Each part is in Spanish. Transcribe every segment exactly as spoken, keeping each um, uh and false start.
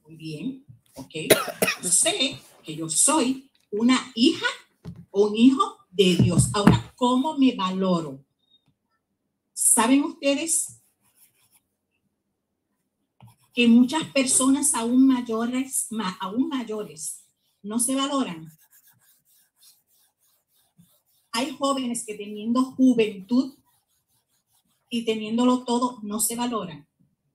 Muy bien, ok. Yo sé que yo soy una hija o un hijo de Dios. Ahora, ¿cómo me valoro? ¿Saben ustedes que muchas personas aún mayores, ma, aún mayores, no se valoran? Hay jóvenes que teniendo juventud y teniéndolo todo, no se valoran.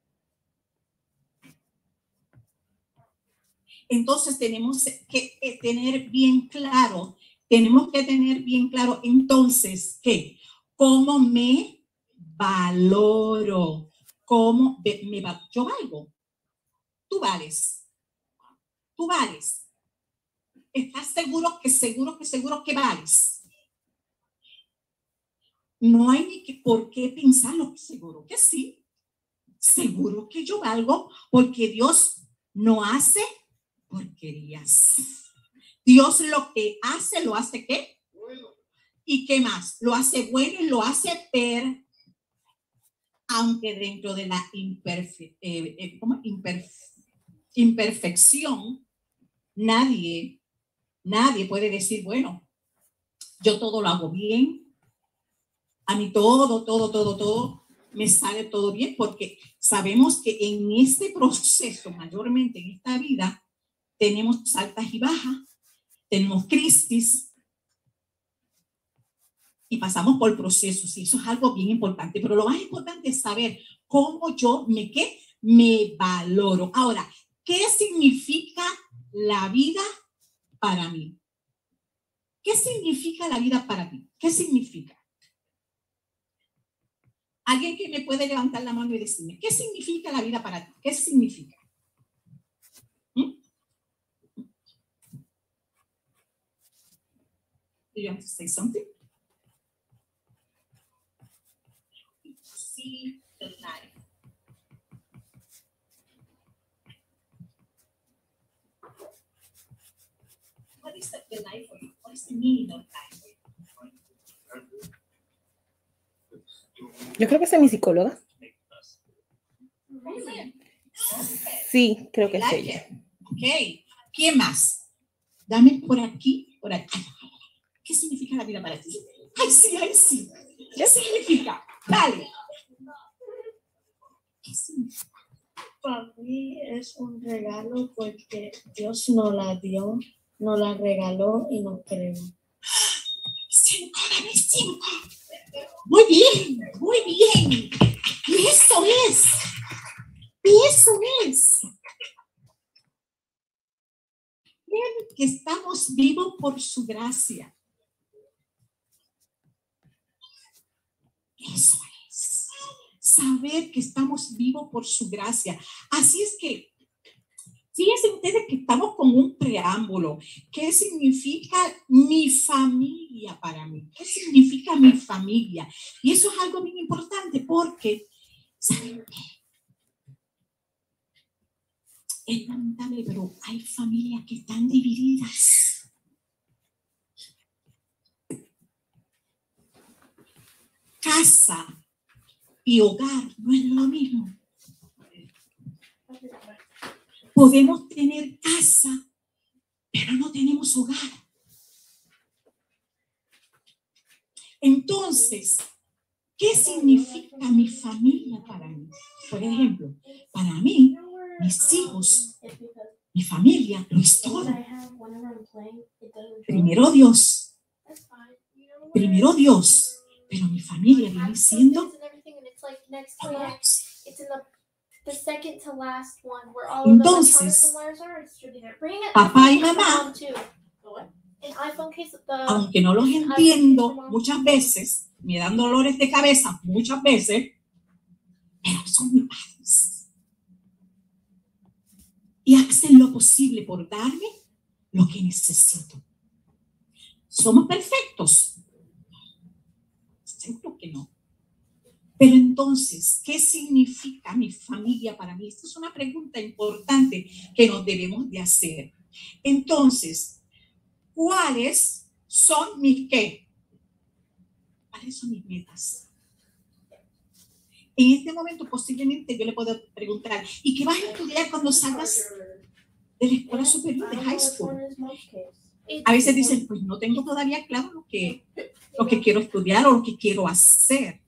Entonces tenemos que tener bien claro, tenemos que tener bien claro entonces que cómo me valoro, cómo me, me yo valgo, tú vales, tú vales. ¿Estás seguro que seguro que seguro que vales? No hay ni que, por qué pensarlo, seguro que sí, seguro que yo valgo porque Dios no hace porquerías. Dios lo que hace, lo hace ¿qué? Bueno. ¿Y qué más? Lo hace bueno y lo hace per, aunque dentro de la imperfe, eh, eh, ¿cómo? Imperf, imperfección, nadie, nadie puede decir, bueno, yo todo lo hago bien, a mí todo, todo, todo, todo, me sale todo bien, porque sabemos que en este proceso, mayormente en esta vida, tenemos altas y bajas, tenemos crisis y pasamos por procesos, y eso es algo bien importante, pero lo más importante es saber cómo yo me, ¿qué? me valoro. Ahora, ¿qué significa la vida para mí? ¿Qué significa la vida para ti? ¿Qué significa? Alguien que me puede levantar la mano y decirme, ¿qué significa la vida para ti? ¿Qué significa? ¿Mm? Do you want to say something? See the life. What is the, the life for you? What is the meaning of life? Yo creo que esa es mi psicóloga. Sí, creo que es ella. Ok. ¿Quién más? Dame por aquí, por aquí. ¿Qué significa la vida para ti? Ay, sí, ay, sí. ¿Qué significa? Dale. ¿Qué significa? Para mí es un regalo porque Dios nos la dio, nos la regaló y nos creó. Cinco, dame cinco. Muy bien, muy bien. Y eso es. Y eso es. Miren que estamos vivos por su gracia. Eso es. Saber que estamos vivos por su gracia. Así es que, fíjense ustedes que estamos con un preámbulo. ¿Qué significa mi familia para mí? ¿Qué significa mi familia? Y eso es algo bien importante porque, ¿saben qué? Es lamentable, pero hay familias que están divididas. Casa y hogar no es lo mismo. Podemos tener casa, pero no tenemos hogar. Entonces, ¿qué significa mi familia para mí? Por ejemplo, para mí, mis hijos, mi familia, lo es todo. Primero Dios. Primero Dios. Pero mi familia viene siendo entonces, papá y mamá, aunque no los entiendo muchas veces, me dan dolores de cabeza muchas veces, pero son mis padres. Y hacen lo posible por darme lo que necesito. ¿Somos perfectos? Seguro que no. Pero entonces, ¿qué significa mi familia para mí? Esta es una pregunta importante que nos debemos de hacer. Entonces, ¿cuáles son mis qué? ¿Cuáles son mis metas? En este momento posiblemente yo le puedo preguntar, ¿y qué vas a estudiar cuando salgas de la escuela superior, de high school. A veces dicen, pues no tengo todavía claro lo que, lo que quiero estudiar o lo que quiero hacer.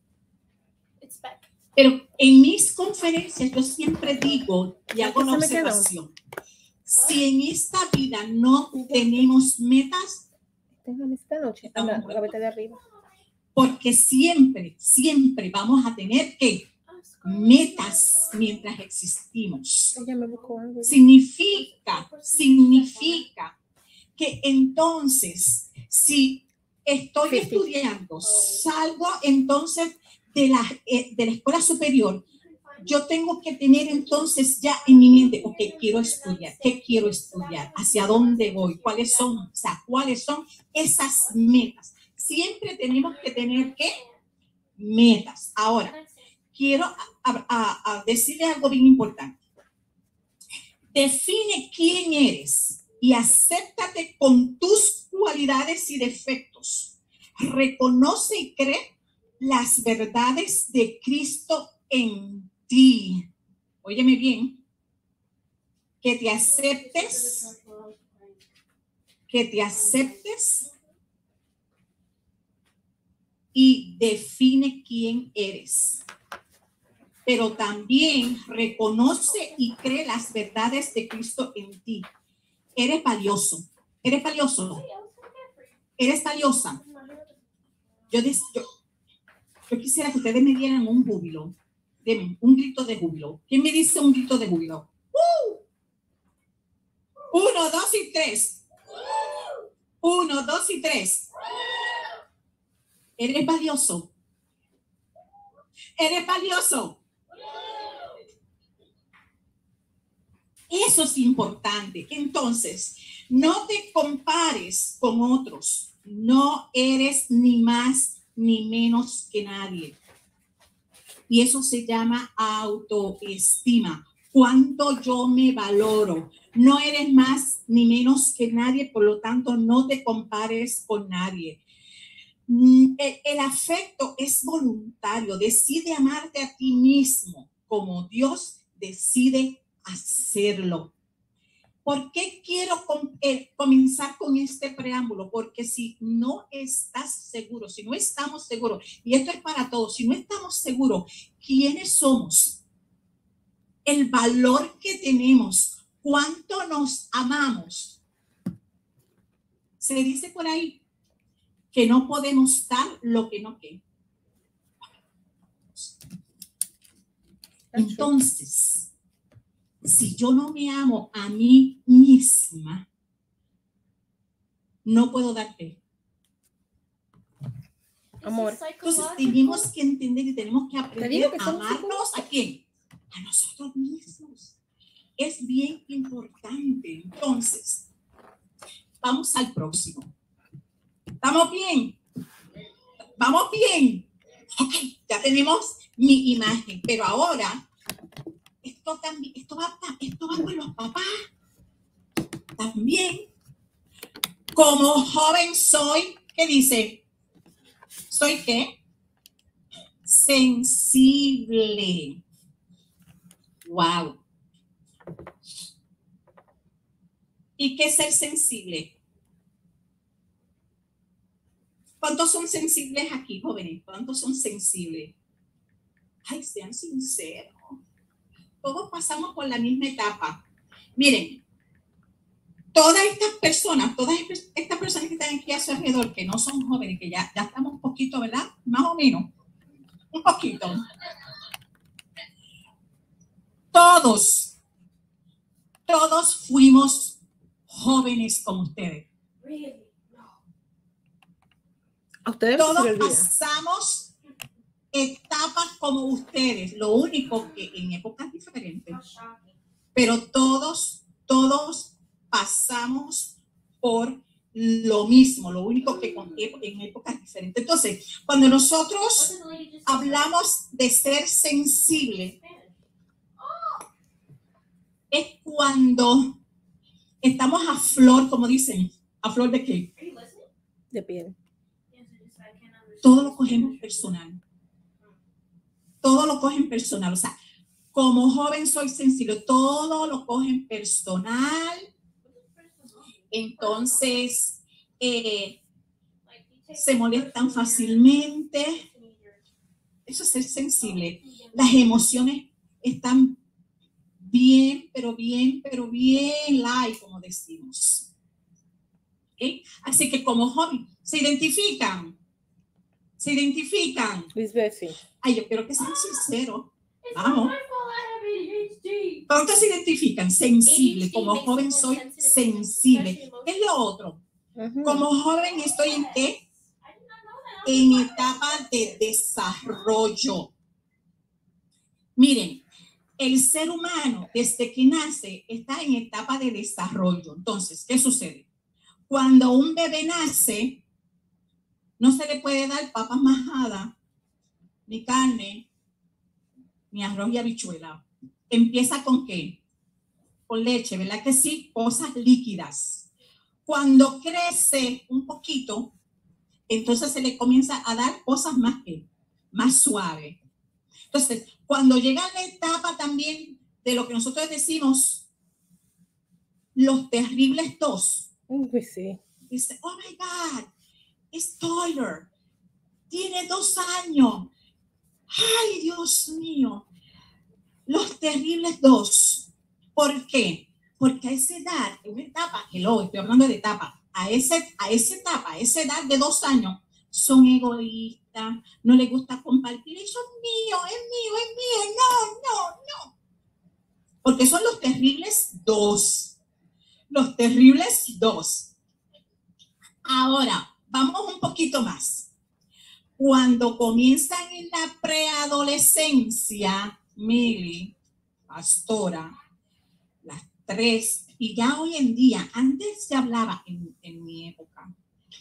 Pero en mis conferencias yo siempre digo y hago una observación. Si en esta vida no tenemos metas, esta noche, anda, la vete de arriba. Porque siempre, siempre vamos a tener que metas mientras existimos. Ella me buscó algo. Significa, significa que entonces, si estoy Sí, sí. estudiando, salgo entonces de la, eh, de la escuela superior, yo tengo que tener entonces ya en mi mente, ok, quiero estudiar, ¿qué quiero estudiar? ¿Hacia dónde voy? ¿Cuáles son, o sea, cuáles son esas metas? Siempre tenemos que tener, ¿qué? Metas. Ahora, quiero a, a, a decirle algo bien importante. Define quién eres y acéptate con tus cualidades y defectos. Reconoce y cree las verdades de Cristo en ti. Óyeme bien. Que te aceptes. Que te aceptes. Y define quién eres. Pero también reconoce y cree las verdades de Cristo en ti. Eres valioso. Eres valioso. Eres valiosa. Yo, yo, yo quisiera que ustedes me dieran un júbilo. Deme un grito de júbilo. ¿Quién me dice un grito de júbilo? ¡Uh! Uno, dos y tres. Uno, dos y tres. Eres valioso. Eres valioso. Eso es importante. Entonces, no te compares con otros. No eres ni más ni menos que nadie. Y eso se llama autoestima. ¿Cuánto yo me valoro? No eres más ni menos que nadie, por lo tanto, no te compares con nadie. El, el afecto es voluntario. Decide amarte a ti mismo como Dios decide hacerlo. ¿Por qué quiero com- eh, comenzar con este preámbulo? Porque si no estás seguro, si no estamos seguros, y esto es para todos, si no estamos seguros quiénes somos, el valor que tenemos, cuánto nos amamos, se dice por ahí que no podemos dar lo que no queremos. Entonces, si yo no me amo a mí misma, no puedo darte amor. Entonces, tenemos que entender y tenemos que aprender que a amarnos. ¿A quién? A nosotros mismos. Es bien importante. Entonces, vamos al próximo. ¿Estamos bien? ¿Vamos bien? Ok, ya tenemos mi imagen, pero ahora esto también, esto va, esto va con los papás. También, como joven soy, ¿qué dice? ¿Soy qué? Sensible. Wow. ¿Y qué es ser sensible? ¿Cuántos son sensibles aquí, jóvenes? ¿Cuántos son sensibles? Ay, sean sinceros. Todos pasamos por la misma etapa. Miren, todas estas personas, todas estas personas que están aquí a su alrededor, que no son jóvenes, que ya, ya estamos un poquito, ¿verdad? Más o menos. Un poquito. Todos, todos fuimos jóvenes como ustedes. A ustedes todos pasamos etapas como ustedes, lo único que en épocas diferentes, pero todos, todos pasamos por lo mismo, lo único que con, en épocas diferentes. Entonces, cuando nosotros hablamos de ser sensible, es cuando estamos a flor, como dicen, ¿a flor de qué? De piel. Todo lo cogemos personal. Todo lo cogen personal. O sea, como joven soy sensible, todo lo cogen personal, entonces eh, se molestan fácilmente. Eso es ser sensible. Las emociones están bien, pero bien, pero bien light, como decimos. ¿Okay? Así que como joven, se identifican, se identifican. Lisbeth, sí. Ay, yo quiero que sean sinceros. Vamos. ¿Cuántos se identifican? Sensible. Como joven soy sensible. ¿Qué es lo otro? Ujú. Como joven estoy en qué? En etapa de desarrollo. Miren, el ser humano desde que nace está en etapa de desarrollo. Entonces, ¿qué sucede? Cuando un bebé nace, no se le puede dar papas majadas, ni carne, ni arroz y habichuela. ¿Empieza con qué? Con leche, ¿verdad que sí? Cosas líquidas. Cuando crece un poquito, entonces se le comienza a dar cosas más, que, más suaves. Entonces, cuando llega la etapa también de lo que nosotros decimos los terribles dos, Uy, sí. dice, oh my God, es Tyler, tiene dos años. Ay, Dios mío, los terribles dos. ¿Por qué? Porque a esa edad, en una etapa, hello, estoy hablando de etapa, a, ese, a esa etapa, a esa edad de dos años, son egoístas, no les gusta compartir, eso es mío, es mío, es mío, no, no, no. Porque son los terribles dos. Los terribles dos. Ahora, vamos un poquito más. Cuando comienzan en la preadolescencia, Mili, pastora, las tres, y ya hoy en día, antes se hablaba, en, en mi época,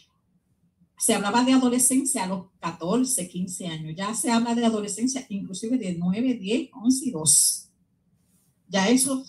se hablaba de adolescencia a los catorce, quince años, ya se habla de adolescencia inclusive de nueve, diez, once y doce. Ya eso.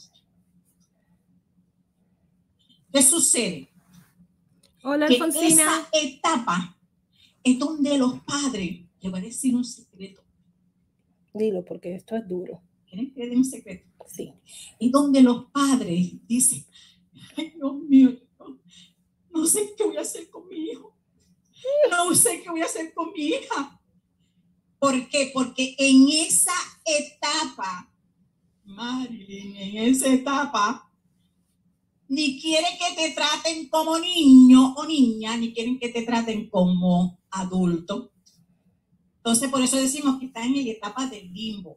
¿Qué sucede? Hola, Que Alfonsina. esa etapa es donde los padres, les voy a decir un secreto. Dilo, porque esto es duro. ¿Quieren que le dé un secreto? Sí. Es donde los padres dicen, ay, Dios mío, no, no sé qué voy a hacer con mi hijo. No sé qué voy a hacer con mi hija. ¿Por qué? Porque en esa etapa, Marilyn, en esa etapa, ni quiere que te traten como niño o niña, ni quieren que te traten como adulto. Entonces, por eso decimos que están en la etapa del limbo.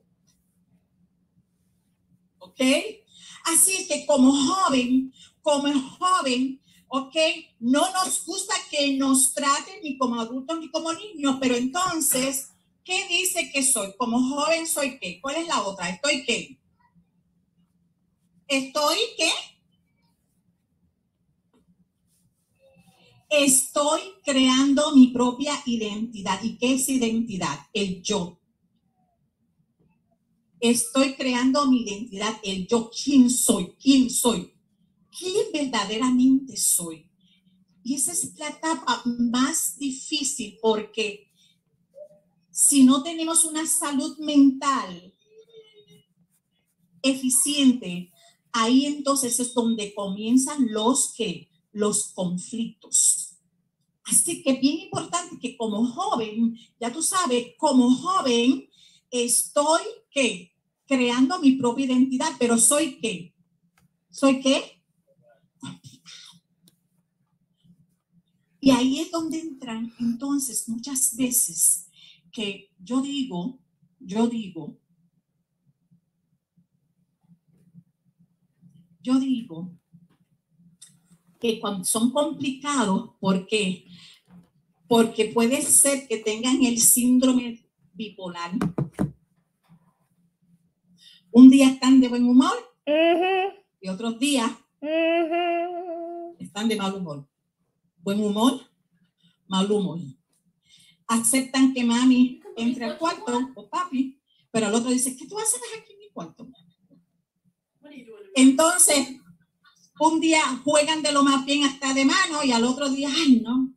¿Ok? Así es que como joven, como joven, ¿ok? No nos gusta que nos traten ni como adultos ni como niños, pero entonces, ¿qué dice que soy? Como joven, ¿soy qué? ¿Cuál es la otra? ¿Estoy qué? ¿Estoy qué? Estoy creando mi propia identidad. ¿Y qué es identidad? El yo. Estoy creando mi identidad, el yo. ¿Quién soy? ¿Quién soy? ¿Quién verdaderamente soy? Y esa es la etapa más difícil porque si no tenemos una salud mental eficiente, ahí entonces es donde comienzan los que los conflictos. Así que es bien importante que como joven, ya tú sabes, como joven estoy ¿qué? Creando mi propia identidad, pero soy ¿qué? ¿Soy qué? Y ahí es donde entran entonces muchas veces que yo digo, yo digo, yo digo que cuando son complicados, ¿por qué? Porque puede ser que tengan el síndrome bipolar. Un día están de buen humor Uh-huh. y otros días Uh-huh. están de mal humor. Buen humor, mal humor. Aceptan que mami entre al cuarto o papi, pero el otro dice, ¿qué tú haces aquí en mi cuarto? Entonces, un día juegan de lo más bien hasta de mano y al otro día, ay, no.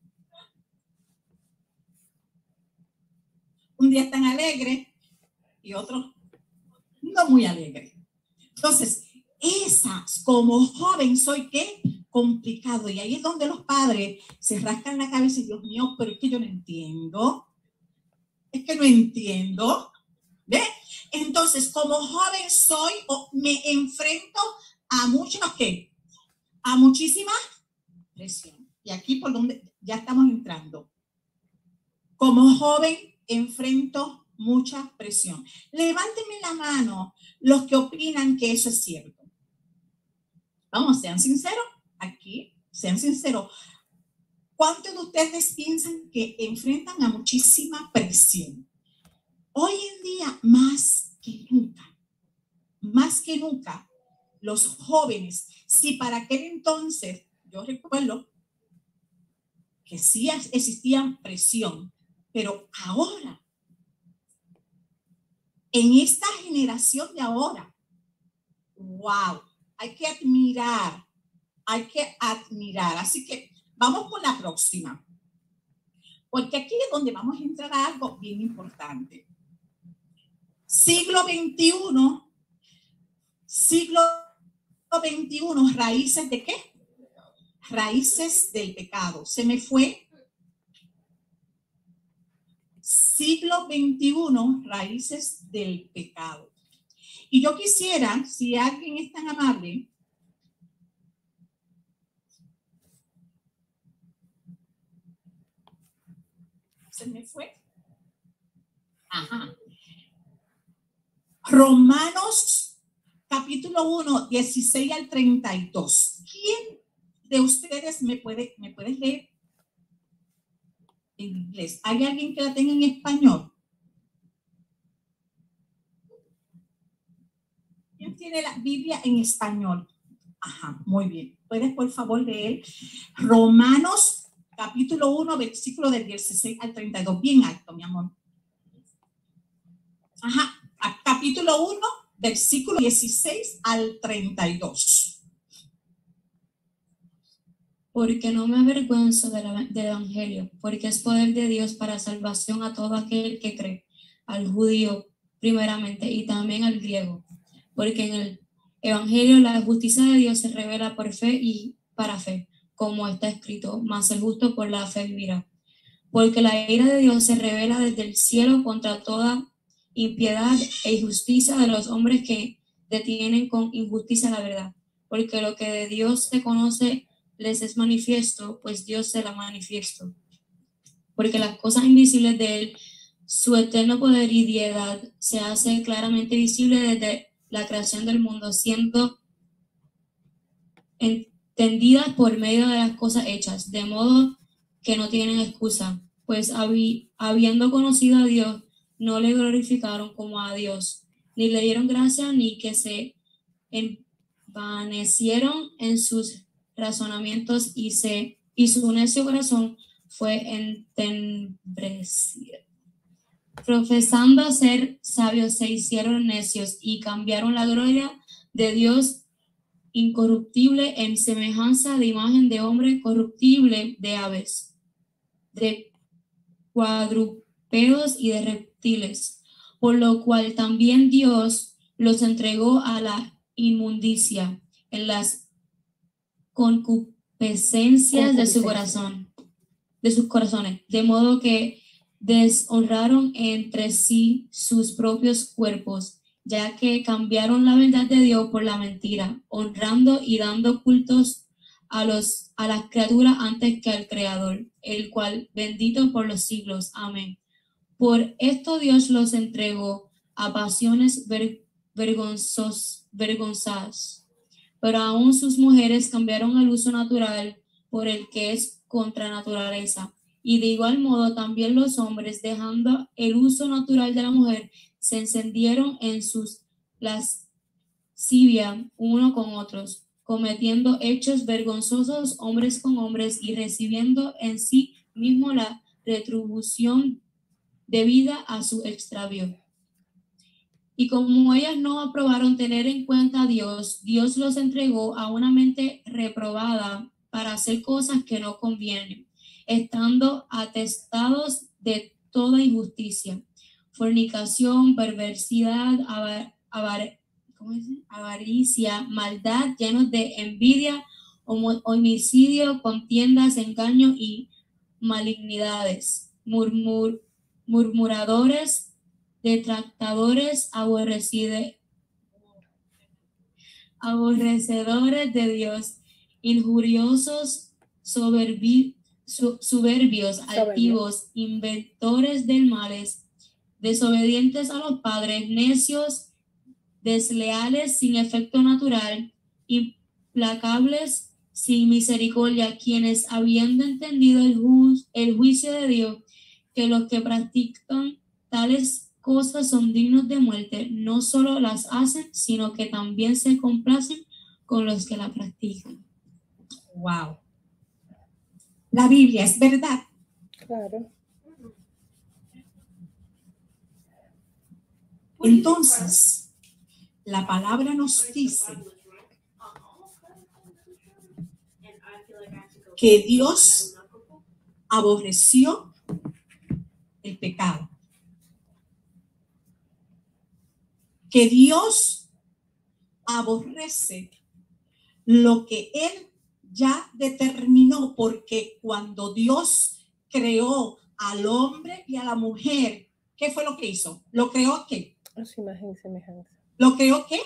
Un día están alegres y otro, no muy alegre. Entonces, esas, como joven, soy ¿qué? Complicado. Y ahí es donde los padres se rascan la cabeza y Dios mío, pero es que yo no entiendo. Es que no entiendo. ¿Ve? Entonces, como joven soy o me enfrento a muchos, ¿qué? A muchísima presión. Y aquí por donde ya estamos entrando. Como joven enfrento mucha presión. Levántenme la mano los que opinan que eso es cierto. Vamos, sean sinceros. Aquí, sean sinceros. ¿Cuántos de ustedes piensan que enfrentan a muchísima presión? Hoy en día, más que nunca, más que nunca, los jóvenes, si para aquel entonces, yo recuerdo que sí existía presión, pero ahora, en esta generación de ahora, wow, hay que admirar, hay que admirar. Así que vamos con la próxima, porque aquí es donde vamos a entrar a algo bien importante. Siglo veintiuno, siglo veintiuno, raíces de qué? Raíces del pecado. Se me fue. Siglo veintiuno, raíces del pecado. Y yo quisiera, si alguien es tan amable, se me fue. Ajá. Romanos capítulo uno, dieciséis al treinta y dos. ¿Quién de ustedes me puede, me puede leer en inglés? ¿Hay alguien que la tenga en español? ¿Quién tiene la Biblia en español? Ajá, muy bien. ¿Puedes por favor leer Romanos capítulo uno, versículo del dieciséis al treinta y dos? Bien alto, mi amor. Ajá, capítulo uno, versículo dieciséis al treinta y dos. Porque no me avergüenzo del, del Evangelio, porque es poder de Dios para salvación a todo aquel que cree, al judío primeramente y también al griego. Porque en el Evangelio la justicia de Dios se revela por fe y para fe, como está escrito, mas el justo por la fe vivirá. Porque la ira de Dios se revela desde el cielo contra toda impiedad e injusticia de los hombres que detienen con injusticia la verdad. Porque lo que de Dios se conoce les es manifiesto, pues Dios se la manifiesto. Porque las cosas invisibles de Él, su eterno poder y deidad, se hace claramente visible desde la creación del mundo, siendo entendidas por medio de las cosas hechas, de modo que no tienen excusa, pues habi, habiendo conocido a Dios, no le glorificaron como a Dios, ni le dieron gracia, ni que se envanecieron en sus razonamientos y, se, y su necio corazón fue entenebrecido. Profesando ser sabios, se hicieron necios y cambiaron la gloria de Dios incorruptible en semejanza de imagen de hombre corruptible, de aves, de cuadrúpedos y de reptiles, por lo cual también Dios los entregó a la inmundicia en las concupiscencias de su corazón, de sus corazones, de modo que deshonraron entre sí sus propios cuerpos, ya que cambiaron la verdad de Dios por la mentira, honrando y dando cultos a los a las criaturas antes que al Creador, el cual bendito por los siglos. Amén. Por esto Dios los entregó a pasiones ver, vergonzos, vergonzadas, pero aún sus mujeres cambiaron el uso natural por el que es contra naturaleza. Y de igual modo también los hombres, dejando el uso natural de la mujer, se encendieron en sus lascivia uno con otros, cometiendo hechos vergonzosos hombres con hombres y recibiendo en sí mismo la retribución debida a su extravío. Y como ellas no aprobaron tener en cuenta a Dios, Dios los entregó a una mente reprobada para hacer cosas que no convienen, estando atestados de toda injusticia, fornicación, perversidad, avar, ¿cómo dice? avaricia, maldad, llenos de envidia, homo- homicidio, contiendas, engaño y malignidades, murmur, murmuradores, detractadores, aborrecide, aborrecedores de Dios, injuriosos, soberbi, su- soberbios, Soberbio. altivos, inventores del males, desobedientes a los padres, necios, desleales, sin efecto natural, implacables, sin misericordia, quienes, habiendo entendido el, ju- el juicio de Dios, que los que practican tales cosas son dignos de muerte, no solo las hacen, sino que también se complacen con los que la practican. Wow. La Biblia es verdad. Claro. Entonces, la palabra nos dice que Dios aborreció el pecado. Que Dios aborrece lo que Él ya determinó, porque cuando Dios creó al hombre y a la mujer, ¿qué fue lo que hizo? ¿Lo creó qué? A su imagen y semejanza. ¿Lo creó qué?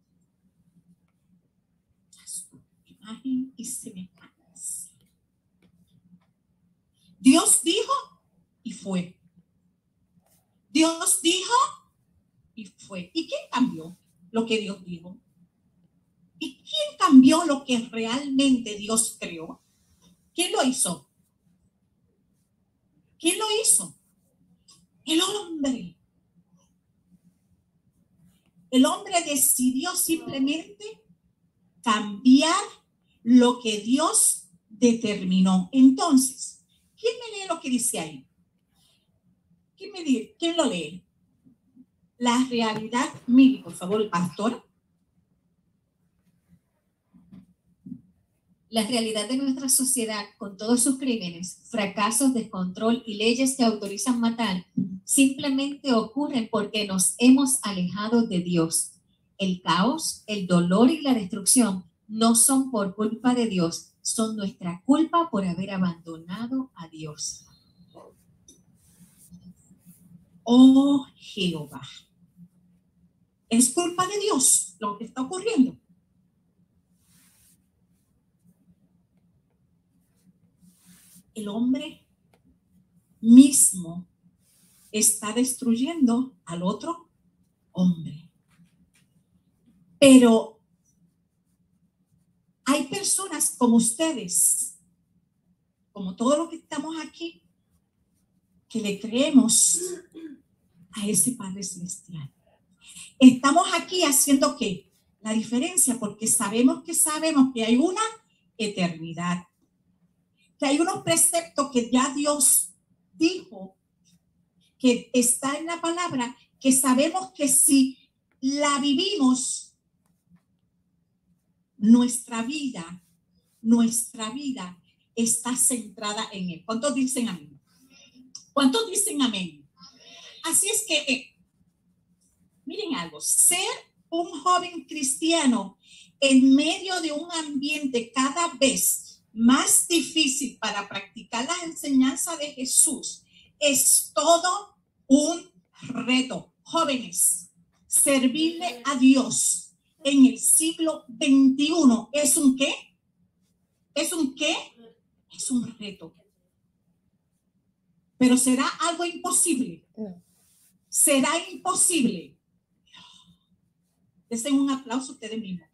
A su imagen y semejanza. Dios dijo y fue. Dios dijo y fue. ¿Y quién cambió lo que Dios dijo? ¿Y quién cambió lo que realmente Dios creó? ¿Quién lo hizo? ¿Quién lo hizo? El hombre. El hombre decidió simplemente cambiar lo que Dios determinó. Entonces, ¿quién me lee lo que dice ahí? ¿Quién me lee? ¿Quién lo lee? La realidad, mire, por favor, pastor. La realidad de nuestra sociedad, con todos sus crímenes, fracasos, descontrol y leyes que autorizan matar, simplemente ocurren porque nos hemos alejado de Dios. El caos, el dolor y la destrucción no son por culpa de Dios, son nuestra culpa por haber abandonado a Dios. Oh Jehová, es culpa de Dios lo que está ocurriendo. El hombre mismo está destruyendo al otro hombre. Pero hay personas como ustedes, como todos los que estamos aquí, que le creemos a ese Padre Celestial. Estamos aquí haciendo ¿qué? La diferencia, porque sabemos que sabemos que hay una eternidad. Que hay unos preceptos que ya Dios dijo, que está en la palabra, que sabemos que si la vivimos, nuestra vida, nuestra vida está centrada en Él. ¿Cuántos dicen amén? ¿Cuántos dicen amén? Así es que, eh, miren algo, ser un joven cristiano en medio de un ambiente cada vez más difícil para practicar la enseñanza de Jesús es todo un reto. Jóvenes, servirle a Dios en el siglo veintiuno es un ¿qué? ¿Es un qué? Es un reto. Pero ¿será algo imposible? No. ¿Será imposible? Desen un aplauso a ustedes mismos.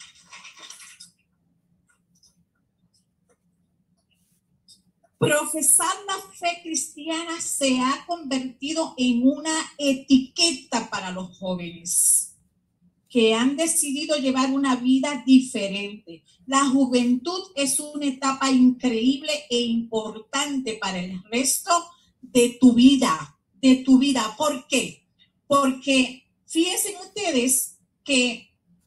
Profesar la fe cristiana se ha convertido en una etiqueta para los jóvenes que han decidido llevar una vida diferente. La juventud es una etapa increíble e importante para el resto de tu vida, de tu vida. ¿Por qué? Porque fíjense ustedes que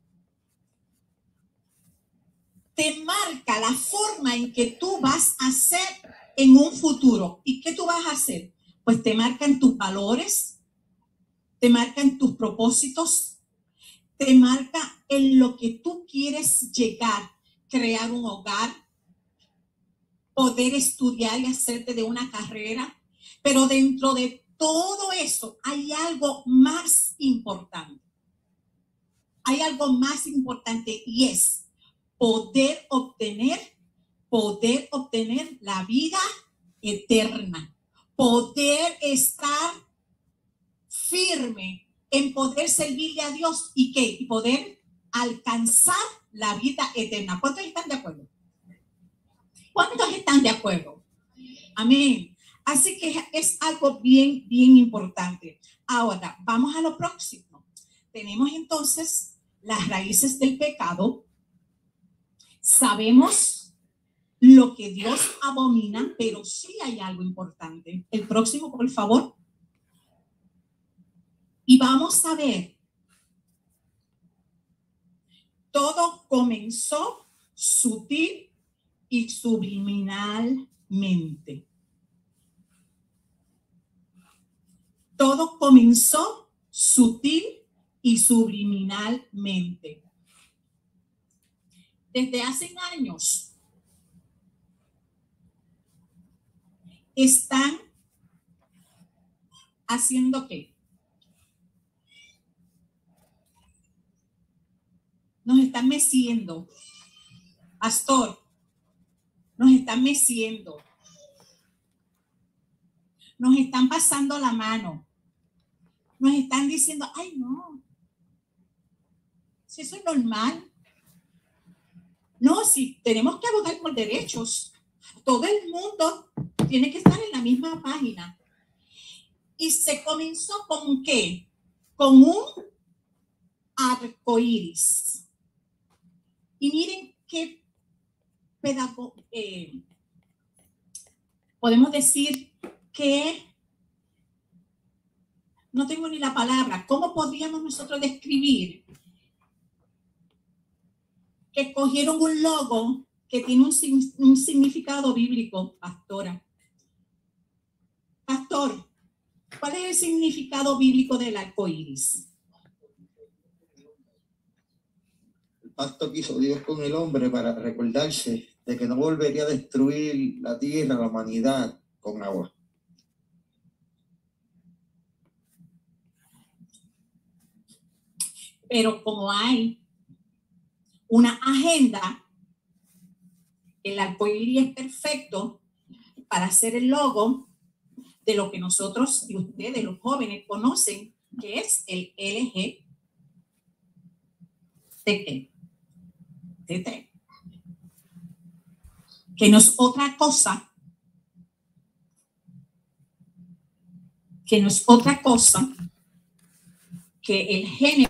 te marca la forma en que tú vas a ser en un futuro. ¿Y qué tú vas a hacer? Pues te marcan tus valores, te marcan tus propósitos, te marca en lo que tú quieres llegar, crear un hogar, poder estudiar y hacerte de una carrera, pero dentro de todo eso hay algo más importante. Hay algo más importante y es poder obtener, poder obtener la vida eterna, poder estar firme en poder servirle a Dios y qué, y poder alcanzar la vida eterna. ¿Cuántos están de acuerdo? ¿Cuántos están de acuerdo? Amén. Así que es algo bien, bien importante. Ahora, vamos a lo próximo. Tenemos entonces las raíces del pecado. Sabemos lo que Dios abomina, pero sí hay algo importante. El próximo, por favor. Y vamos a ver. Todo comenzó sutil y subliminalmente. Todo comenzó sutil y subliminalmente. Desde hace años están haciendo qué? Nos están meciendo. Pastor, nos están meciendo. Nos están pasando la mano. Nos están diciendo, ay no, si eso es normal. No, si tenemos que abogar por derechos. Todo el mundo tiene que estar en la misma página. Y se comenzó con ¿qué? Con un arcoíris. Y miren qué pedagogo, eh, podemos decir que no tengo ni la palabra. ¿Cómo podríamos nosotros describir que cogieron un logo que tiene un, un significado bíblico, pastora? Pastor, ¿cuál es el significado bíblico del arco iris? El pacto que hizo Dios con el hombre para recordarse de que no volvería a destruir la tierra, la humanidad, con agua. Pero como hay una agenda, el arco iris es perfecto para hacer el logo de lo que nosotros y ustedes, los jóvenes, conocen, que es el L G B T, que no es otra cosa, que no es otra cosa que el género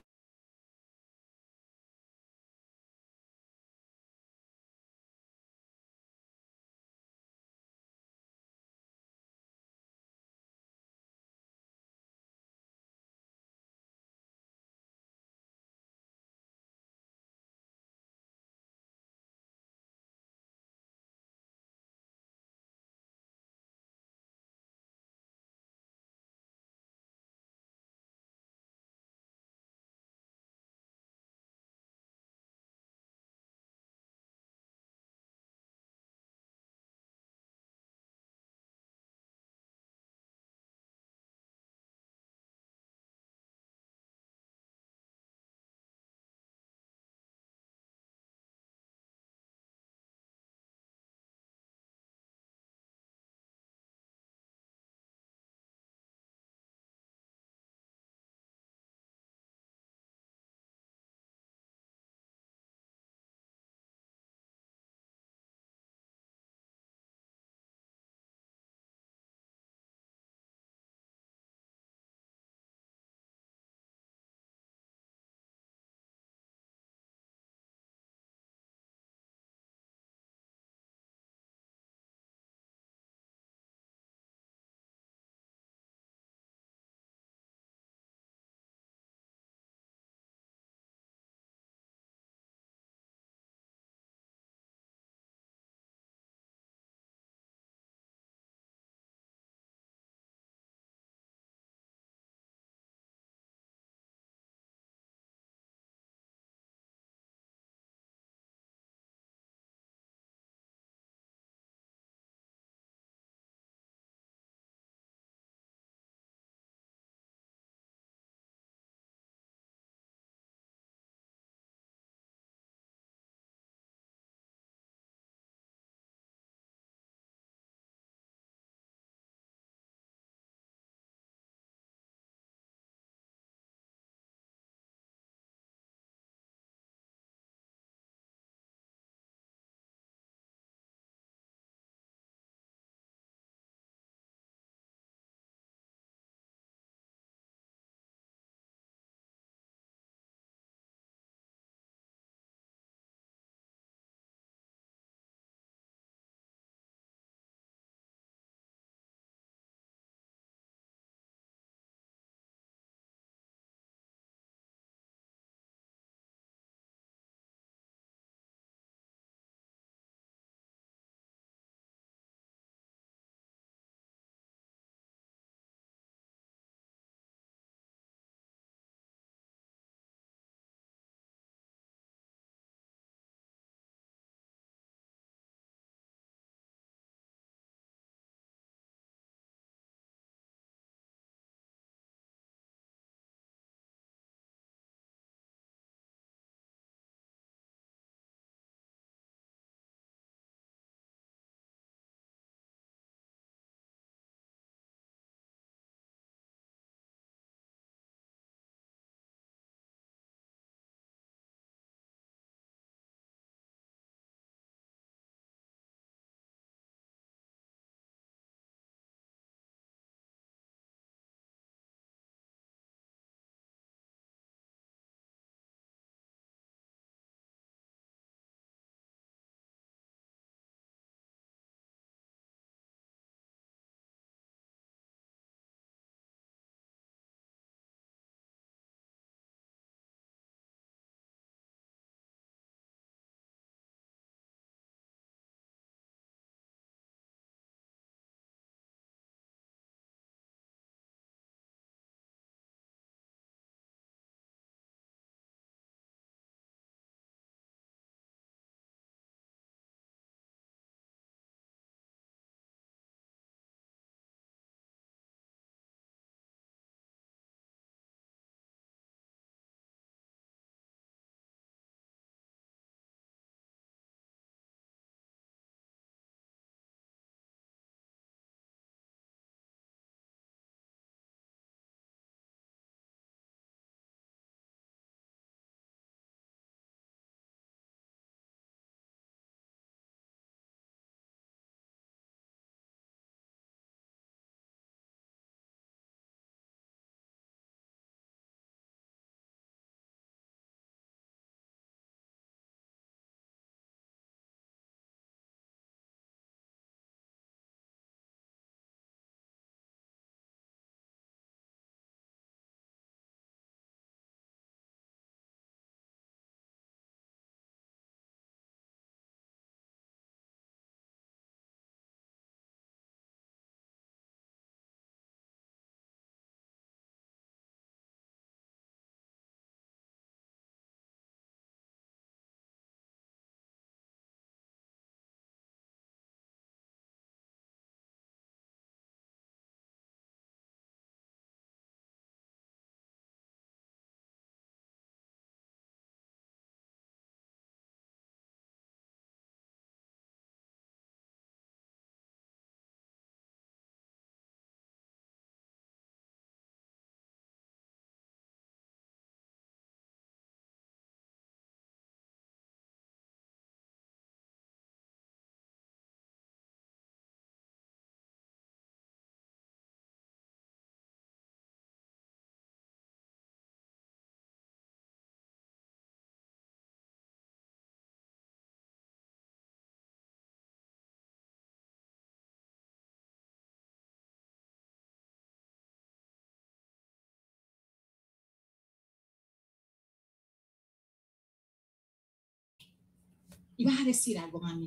Ibas a decir algo, mami.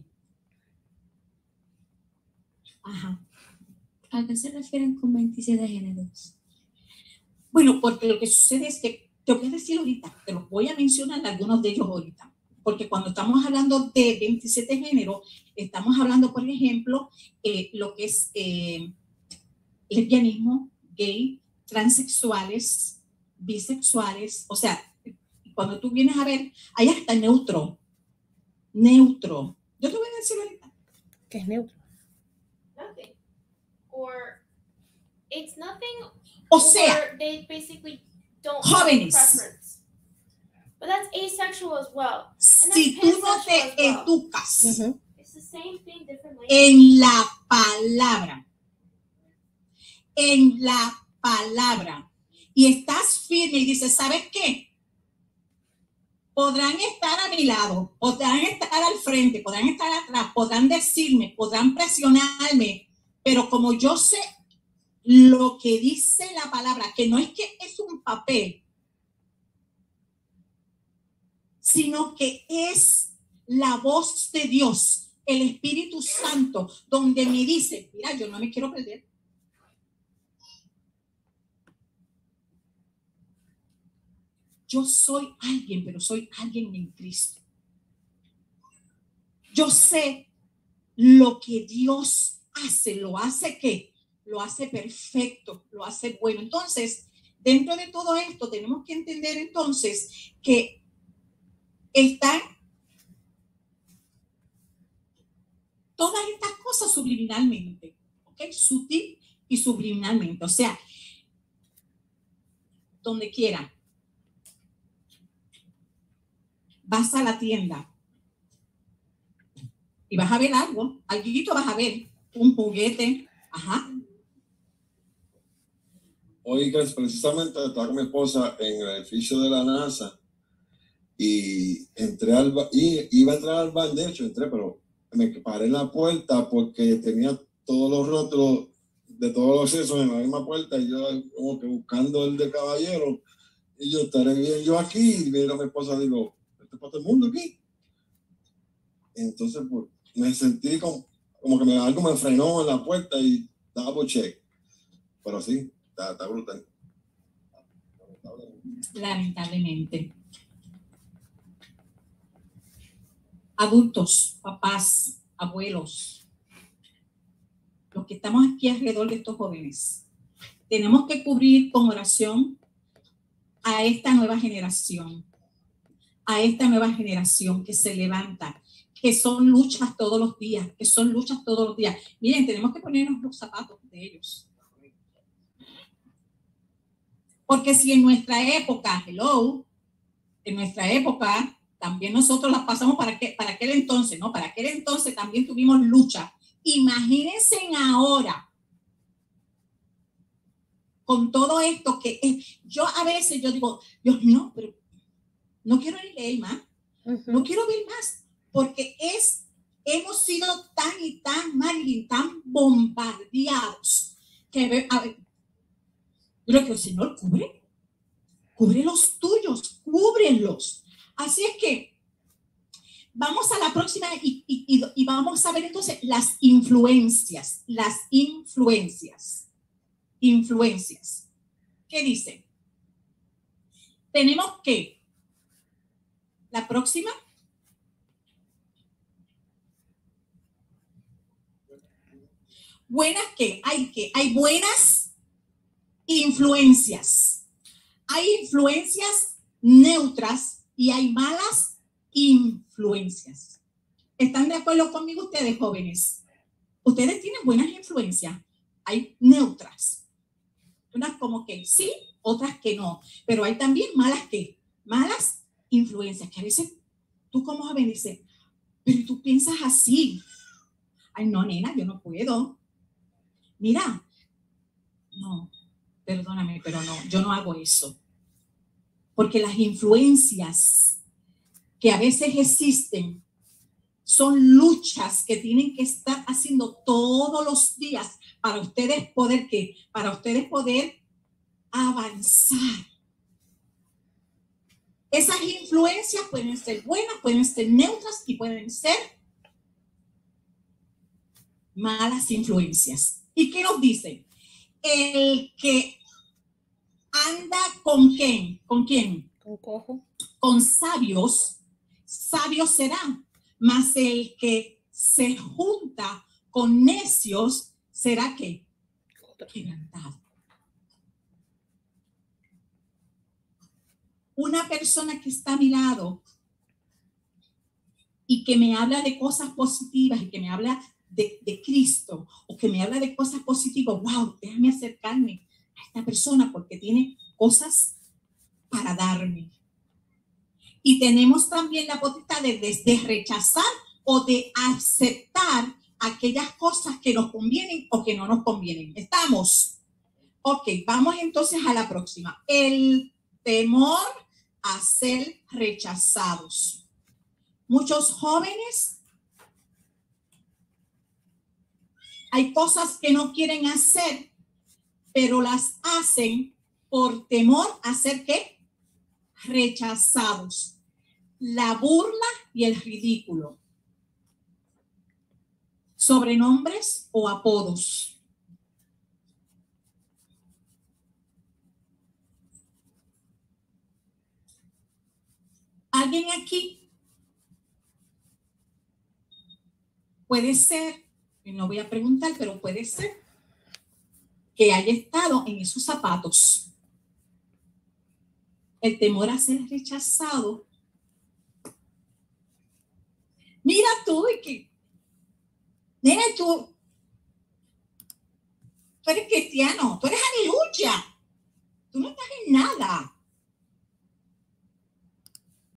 Ajá. ¿A qué se refieren con veintisiete géneros? Bueno, porque lo que sucede es que, te voy a decir ahorita, te los voy a mencionar algunos de ellos ahorita, porque cuando estamos hablando de veintisiete géneros, estamos hablando, por ejemplo, eh, lo que es eh, lesbianismo, gay, transexuales, bisexuales, o sea, cuando tú vienes a ver, hay hasta neutro, neutro. Yo te voy a decir ahorita. ¿Qué es neutro? Nothing. Or it's nothing. O sea, or they basically don't jóvenes. have a preference. But that's asexual as well. Si tú no te educas Uh-huh. It's the same thing, different language. en la palabra, en la palabra, y estás firme y dices, ¿sabes qué? Podrán estar a mi lado, podrán estar al frente, podrán estar atrás, podrán decirme, podrán presionarme, pero como yo sé lo que dice la palabra, que no es que es un papel, sino que es la voz de Dios, el Espíritu Santo, donde me dice, mira, yo no me quiero perder. Yo soy alguien, pero soy alguien en Cristo. Yo sé lo que Dios hace, lo hace ¿qué? Lo hace perfecto, lo hace bueno. Entonces, dentro de todo esto, tenemos que entender entonces que están todas estas cosas subliminalmente, ¿ok? Sutil y subliminalmente. O sea, donde quiera. Vas a la tienda y vas a ver algo, alguito vas a ver, un juguete, ajá. Hoy precisamente estaba con mi esposa en el edificio de la NASA y entré al ba- y iba a entrar al bar, de hecho entré, pero me paré en la puerta porque tenía todos los rótulos de todos los sexos en la misma puerta y yo como que buscando el de caballero y yo estaré bien yo aquí y miro a mi esposa digo, ¿esto es para todo el mundo aquí? Entonces pues me sentí como, como que me, algo me frenó en la puerta y double check, pero sí, está, está brutal. Lamentablemente. Adultos, papás, abuelos, los que estamos aquí alrededor de estos jóvenes, tenemos que cubrir con oración a esta nueva generación, a esta nueva generación que se levanta, que son luchas todos los días, que son luchas todos los días. Miren, tenemos que ponernos los zapatos de ellos. Porque si en nuestra época, hello, en nuestra época, también nosotros las pasamos para, que, para aquel entonces, ¿no? Para aquel entonces también tuvimos lucha. Imagínense ahora, con todo esto que es, yo a veces yo digo, Dios mío, pero no quiero ni leer más, Uh-huh. no quiero ver más, porque es, hemos sido tan y tan mal y tan bombardeados que a ver, yo creo que el Señor cubre, cubre los tuyos, cúbrelos. Así es que vamos a la próxima y, y, y, y vamos a ver entonces las influencias, las influencias, influencias. ¿Qué dice? Tenemos que, la próxima, buenas que, hay que, hay buenas influencias. Hay influencias neutras y hay malas influencias. ¿Están de acuerdo conmigo ustedes, jóvenes? Ustedes tienen buenas influencias. Hay neutras. Unas como que sí, otras que no. Pero hay también malas que, malas influencias. Que a veces tú como joven dices, pero tú piensas así. Ay, no, nena, yo no puedo. Mira, no, perdóname, pero no, yo no hago eso. Porque las influencias que a veces existen son luchas que tienen que estar haciendo todos los días para ustedes poder, ¿qué? Para ustedes poder avanzar. Esas influencias pueden ser buenas, pueden ser neutras y pueden ser malas influencias. ¿Y qué nos dice? El que anda con quién, ¿con quién? Con cojo. Con sabios, sabios será, mas el que se junta con necios será ¿qué? Quebrantado. Una persona que está a mi lado y que me habla de cosas positivas y que me habla de, de Cristo o que me habla de cosas positivas, wow, déjame acercarme a esta persona porque tiene cosas para darme. Y tenemos también la potestad de, de, de rechazar o de aceptar aquellas cosas que nos convienen o que no nos convienen. ¿Estamos? Ok, vamos entonces a la próxima. El temor a ser rechazados. Muchos jóvenes, hay cosas que no quieren hacer, pero las hacen por temor a ser ¿qué? Rechazados. La burla y el ridículo. Sobrenombres o apodos. ¿Alguien aquí puede ser, y no voy a preguntar, pero puede ser que haya estado en esos zapatos? El temor a ser rechazado. Mira tú, y que, mira tú, tú eres cristiano, tú eres aleluya, tú no estás en nada.